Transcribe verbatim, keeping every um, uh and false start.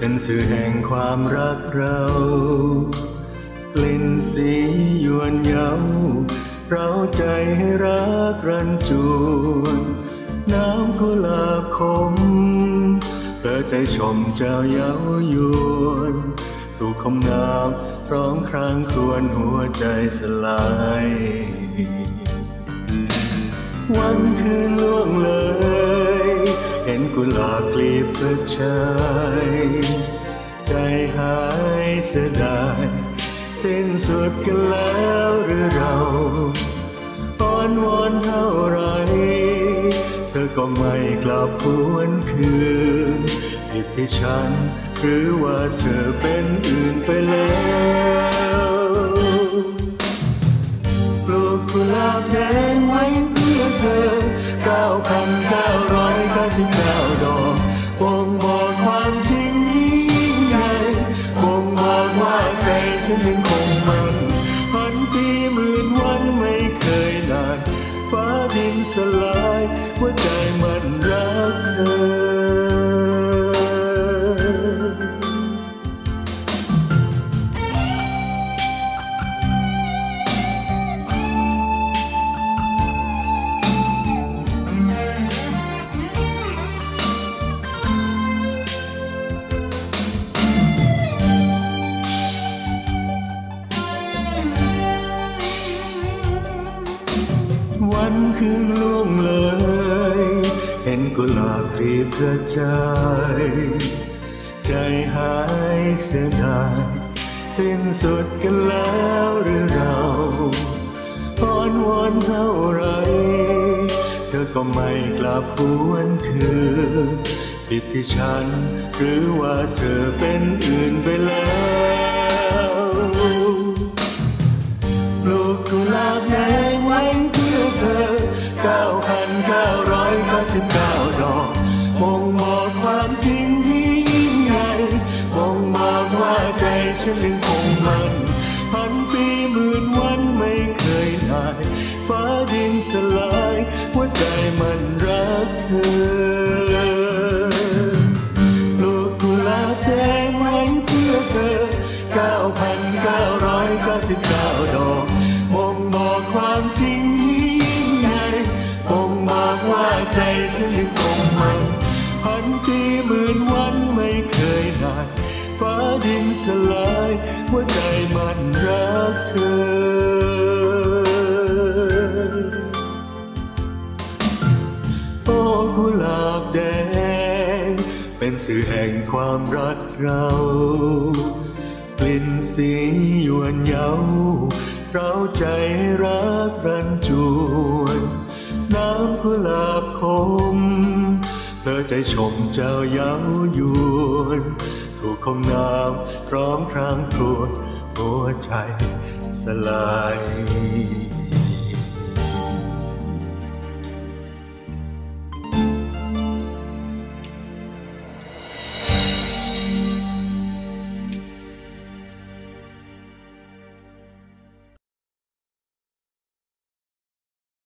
เป็นสื่อแห่งความรักเรากลิ่นสียวนเย้าเราใจให้รักรันจวนน้ำกุหลาบขมเปิดใจชมเจ้าเย้ายวนถูกคมน้ำร้องครางครวญหัวใจสลายวันคืนล่วงเลยเห็นกุหลาบกลีบเปิดชายใจหายเสียดายสิ้นสุดกันแล้วหรือเราอ้อนวอนเท่าไรเธอก็ไม่กลับหวนคืนผิดที่ฉันหรือว่าเธอเป็นอื่นไปแล้วปลูกกุหลาบแดงไว้เพื่อเธอ เก้าพันเก้าร้อยเก้าสิบเก้า ดอกบ่งบอกความจริงยิ่งใหญ่บ่งบอกว่าใจฉันยังคงมันพันปีหมื่นวันไม่เคยนานฟ้าดินสลายหัวใจมันรักเธอวันคืนล่วงเลยเห็นกุหลาบกลีบกระจายใจหายเสียดายสิ้นสุดกันแล้วหรือเราอ้อนวอนเท่าไรเธอก็ไม่กลับหวนคืนผิดที่ฉันหรือว่าเธอเป็นอื่นไปแล้วปลูกกุหลาบแดงไว้เพื่อเธอ เก้าพันเก้าร้อยเก้าสิบเก้า ดอกบ่งบอกความจริงที่ยิ่งใหญ่บ่งบอกว่าใจฉันยังคงมันพันปีหมื่นวันไม่เคยนายฟ้าดินสลายหัวใจมันรักเธอปลูกกุหลาบแดงไว้เพื่อเธอ เก้าพันเก้าร้อยเก้าสิบเก้า ดอกบ่งบอกความจริงยิ่งใหญ่บ่งบอกว่าใจฉันยังคงมันพันปีหมื่นวันไม่เคยนายฟ้าดินสลายหัวใจมันรักเธอโอ้กุหลาบแดงเป็นสื่อแห่งความรักเรากลิ่นสียวนเย้าเราใจรักรันจวนน้ำกุหลาบขมเธอใจชมเจ้าเย้ายวนถูกคมน้ำพร้อมครางครวญหัวใจสลาย